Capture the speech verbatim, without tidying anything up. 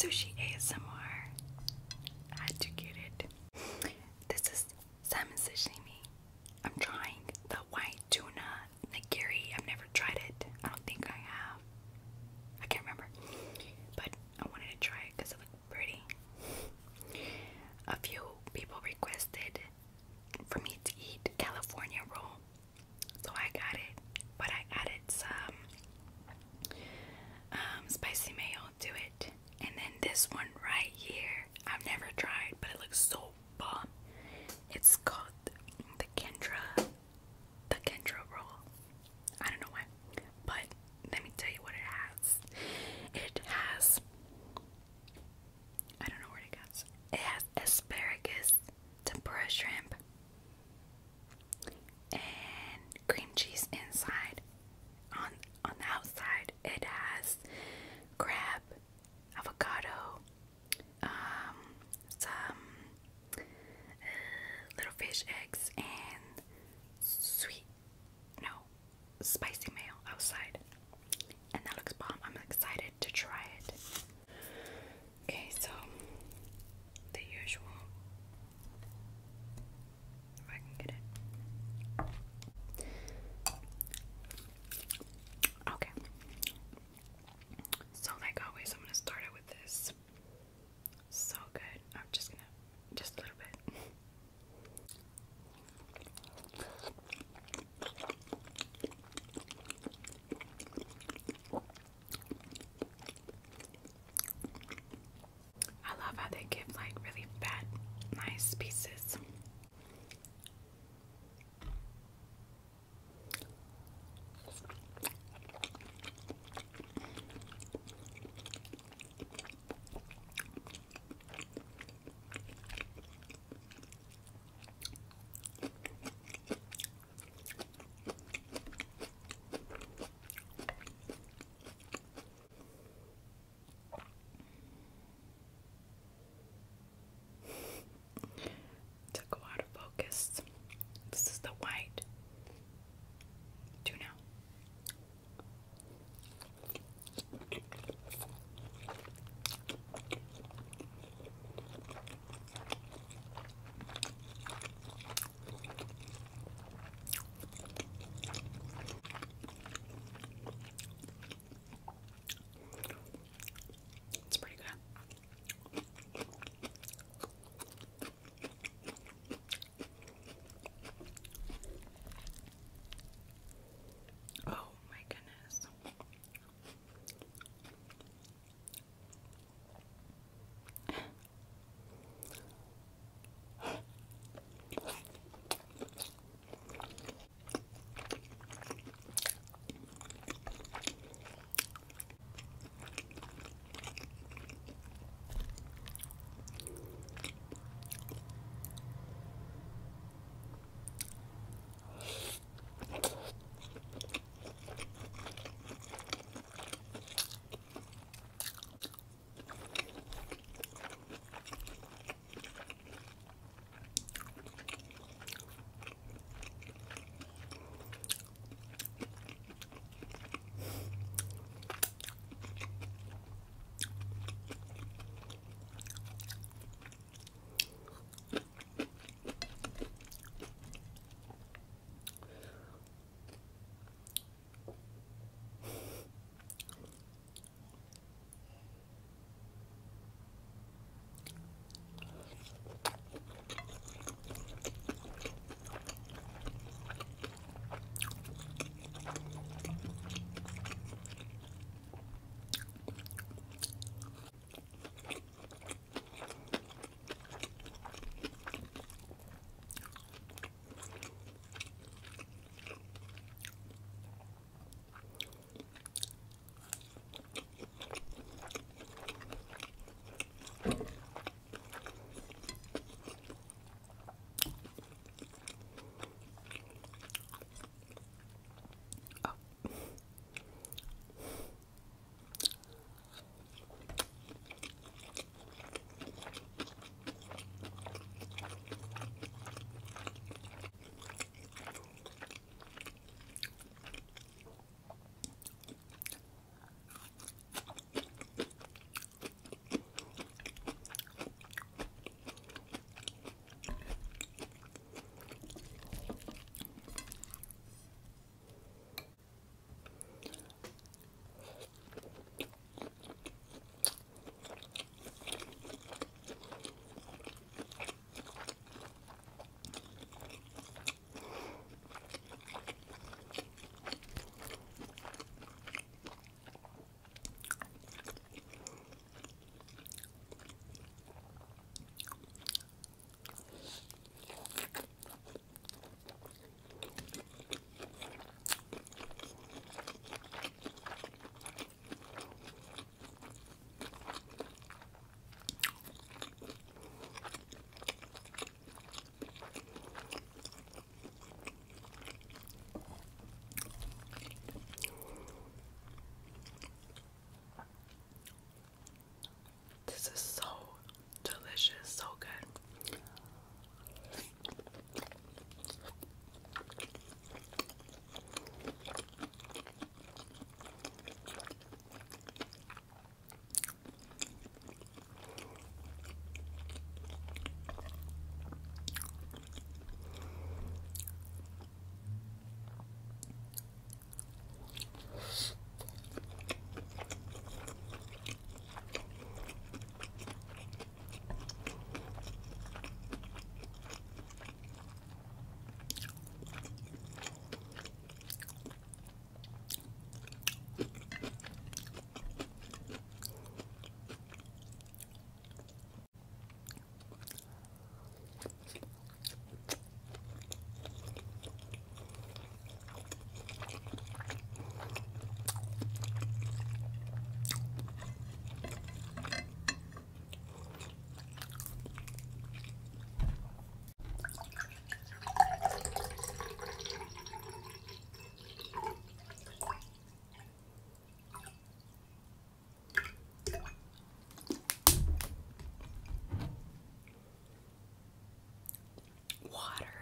Sushi A S M R. I had to get it. This is salmon sashimi. I'm trying the white tuna nigiri. I've never tried it. I don't think I have. I can't remember. But I wanted to try it because it looked pretty. A few people requested for me to eat California roll, so I got it. But I added some um, spicy mayo to it. And then this one right here, I've never tried, but it looks so bomb. It's called the Kendra, the Kendra roll. I don't know why, but let me tell you what it has. It has, I don't know what it has. It has asparagus, tempura shrimp, and cream cheese inside. On on the outside, it has crab, avocado, um, some uh, little fish eggs, and sweet, no, spicy mayo outside. And that looks bomb. I'm excited to try it. Okay, so the usual. If I can get it. Okay. So like always, I'm gonna start it with this. So good. I'm just gonna, just a little bit. I love how they give like really fat, nice pieces. water.